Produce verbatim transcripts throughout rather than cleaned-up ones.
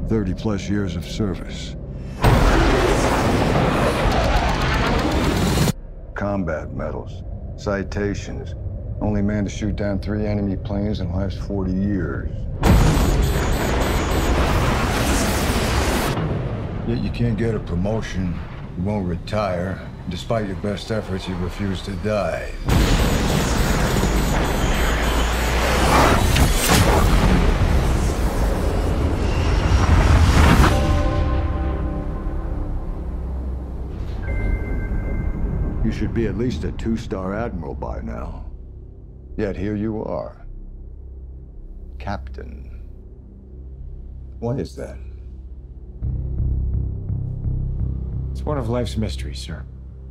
thirty plus years of service. Combat medals, citations. Only man to shoot down three enemy planes in the last forty years. Yet you can't get a promotion, you won't retire. Despite your best efforts, you refuse to die. You should be at least a two-star admiral by now. Yet here you are, Captain. Why is that? It's one of life's mysteries, sir.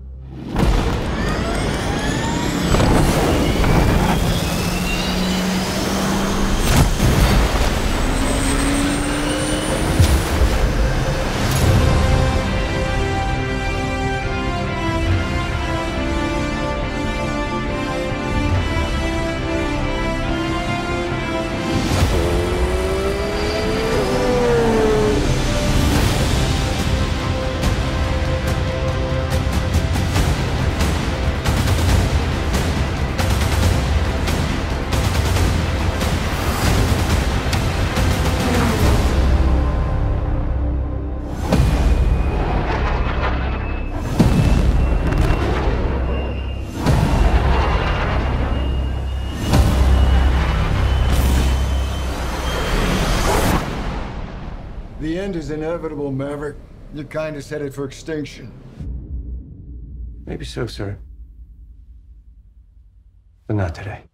The end is inevitable, Maverick. Your kind is headed for extinction. Maybe so, sir. But not today.